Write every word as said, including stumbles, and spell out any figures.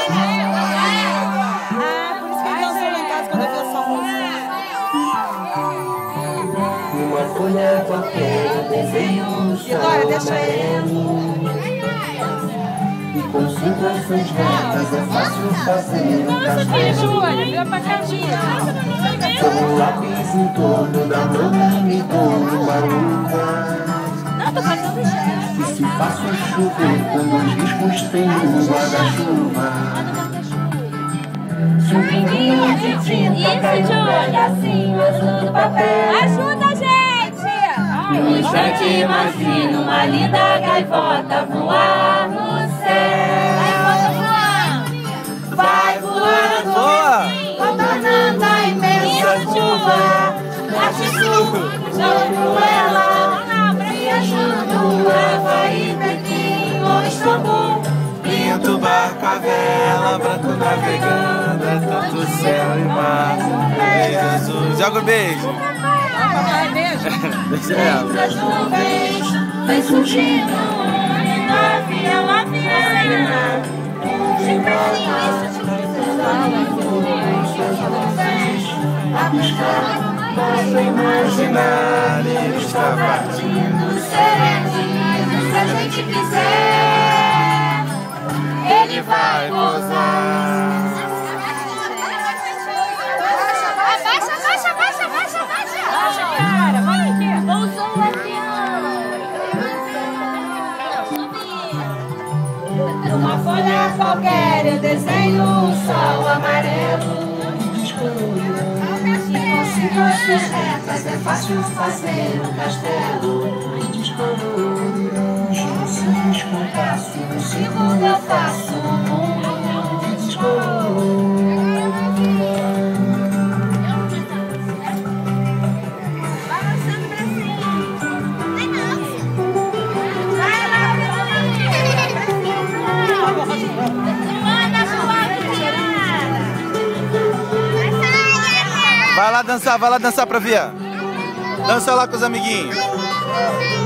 por isso que ele dançou lá em casa quando eu vi essa música. Uma folha qualquer, desenho um sol amarelo. E com situações retas é fácil fazer um castelo. Com um lápis em torno da mão me dou uma luva. E se faço chover com dois riscos tem um guarda-chuva. Se um pinguinho de tinta cai um pedacinho azul do papel. Ajuda, gente! Num instante imagino uma linda gaivota voar no céu. Vai voando, contornando a imensa chuva. Bate suco, jogo ela, viajando Havaí, Pequim ou Istambul. Lindo barco a vela, branco navegando, é tanto céu e mar. Jesus, joga o beijo. Deixa ela. Entre as nuvens, vem surgindo uma avião, avião. De a buscar, nosso imaginário está partindo. Sereno, se a gente quiser, ele vai gozar. Abaixa, abaixa, abaixa, abaixa, abaixa! Abaixa, cara, vai aqui! Pousou o avião! Numa folha qualquer eu desenho um sol amarelo. E com situações retas é fácil fazer um castelo. Um simples compasso, no segundo eu faço um mundo descolorido. Balançando pra cima! Ai, não! Vai lá, Vai lá dançar, vai lá dançar pra ver. Dança lá com os amiguinhos.